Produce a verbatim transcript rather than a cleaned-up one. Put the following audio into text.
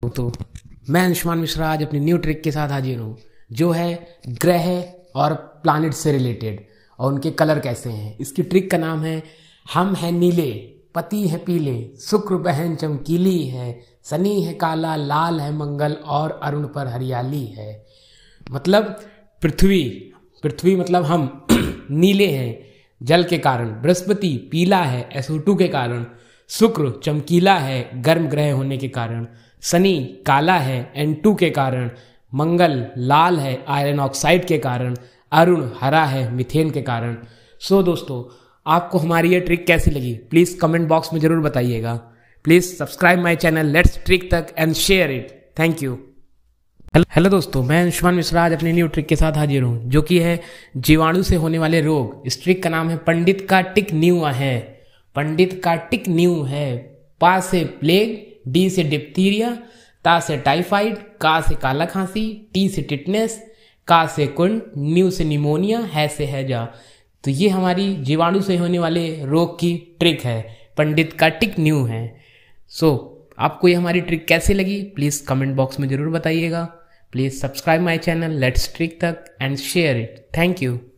तो मैं अंशुमान मिश्रा आज अपनी न्यू ट्रिक के साथ हाजिर हूँ, जो है ग्रह और प्लैनेट से रिलेटेड और उनके कलर कैसे हैं। इसकी ट्रिक का नाम है हम हैं नीले, पति है पीले, शुक्र बहन चमकीली है, शनि है काला, लाल है मंगल और अरुण पर हरियाली है। मतलब पृथ्वी पृथ्वी मतलब हम नीले हैं जल के कारण, बृहस्पति पीला है एस ओ टू के कारण, शुक्र चमकीला है गर्म ग्रह होने के कारण, शनि काला है एन टू के कारण, मंगल लाल है आयरन ऑक्साइड के कारण, अरुण हरा है मीथेन के कारण। सो दोस्तों, आपको हमारी ये ट्रिक कैसी लगी प्लीज़ कमेंट बॉक्स में ज़रूर बताइएगा। Please subscribe my channel let's trick तक and share it. Thank you. Hello दोस्तों, मैं अंशुमान मिश्रा आज अपनी न्यू ट्रिक के साथ हाजिर हूँ, जो कि है जीवाणु से होने वाले रोग। इस ट्रिक का नाम है पंडित का टिक न्यू है। पंडित का टिक न्यू है। पा से प्लेग, डी से डिप्थीरिया, ता से टाइफाइड, का से काला खांसी, टी से टिटनेस, का से कुंड, न्यू से निमोनिया, है से हैजा। तो ये हमारी जीवाणु से होने वाले रोग की ट्रिक है, पंडित का टिक न्यू है। सो so, आपको ये हमारी ट्रिक कैसे लगी प्लीज़ कमेंट बॉक्स में ज़रूर बताइएगा। Please subscribe my channel let's trick तक and share it. Thank you.